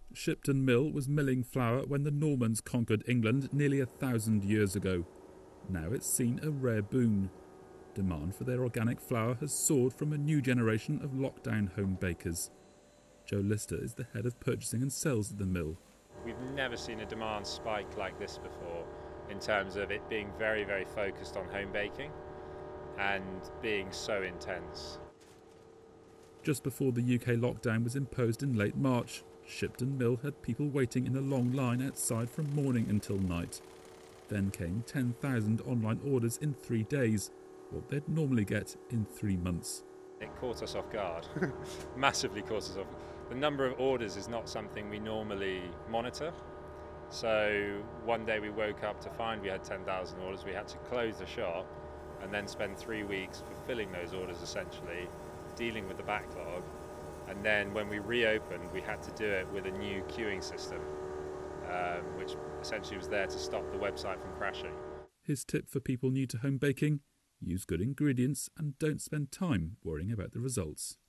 Shipton Mill was milling flour when the Normans conquered England nearly 1,000 years ago. Now it's seen a rare boon. Demand for their organic flour has soared from a new generation of lockdown home bakers. Joe Lister is the head of purchasing and sales at the mill. We've never seen a demand spike like this before, in terms of it being very, very focused on home baking and being so intense. Just before the UK lockdown was imposed in late March, Shipton Mill had people waiting in a long line outside from morning until night. Then came 10,000 online orders in 3 days, what they'd normally get in 3 months. It caught us off guard, massively caught us off. The number of orders is not something we normally monitor. So one day we woke up to find we had 10,000 orders. We had to close the shop and then spend 3 weeks fulfilling those orders, essentially, dealing with the backlog. And then when we reopened, we had to do it with a new queuing system, which essentially was there to stop the website from crashing. His tip for people new to home baking: use good ingredients and don't spend time worrying about the results.